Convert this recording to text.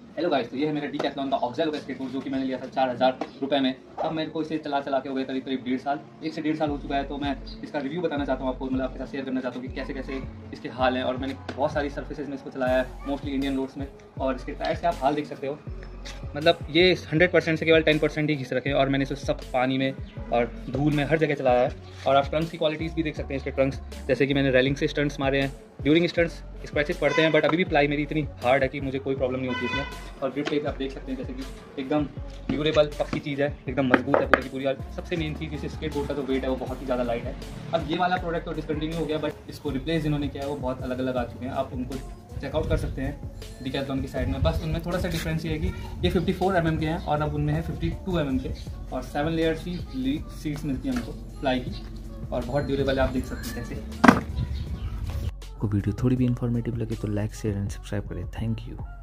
Hello guys, तो ये है मेरा डीकैथलॉन का ऑक्सेलो का स्केटबोर्ड जो कि मैंने लिया था 4000 रुपये में। अब मेरे को इसे चला के हो गए करीब 1.5 साल, 1 से 1.5 साल हो चुका है। तो मैं इसका रिव्यू बताना चाहता हूँ आपको, मतलब आपके साथ शेयर करना चाहता हूँ कि कैसे कैसे इसके हाल हैं। और मैंने बहुत सारी सर्फेसेज में इसको चलाया है, मोस्टली इंडियन रोड्स में। और इसके टायर से आप हाल देख सकते हो, मतलब ये 100% से केवल 10% ही घिस रखे हैं। और मैंने इसे सब पानी में और धूल में हर जगह चलाया है। और आप ट्रंक्स की क्वालिटीज़ भी देख सकते हैं इसके ट्रंक्स, जैसे कि मैंने रेलिंग से स्टंट्स मारे हैं। ड्यूरिंग स्टंट्स स्क्रैचेस पड़ते हैं, बट अभी भी प्लाई मेरी इतनी हार्ड है कि मुझे कोई प्रॉब्लम नहीं होती इसमें। और ग्रिप प्लेट आप देख सकते हैं, जैसे कि एकदम ड्यूरेबल पक्की चीज़ है, एकदम मजबूत है पूरी की पूरी। और सबसे मेन चीज़ इस स्केटबोर्ड का जो वेट है वो बहुत ही ज़्यादा लाइट है। अब ये वाला प्रोडक्ट तो डिसकंटिन्यू हो गया, बट इसको रिप्लेस जिन्होंने किया है वो बहुत अलग अलग आ चुके हैं। आप उनको चेकआउट कर सकते हैं डीकैथलॉन की साइड में। बस उनमें थोड़ा सा डिफरेंस ये है कि ये 54 mm के हैं और अब उनमें है 52 mm के। और 7 लेयर्स की सीट्स मिलती हैं हमको प्लाई की, और बहुत ड्यूरेबल है, आप देख सकते हैं कैसे। आपको वीडियो थोड़ी भी इन्फॉर्मेटिव लगे तो लाइक शेयर एंड सब्सक्राइब करें। Thank you.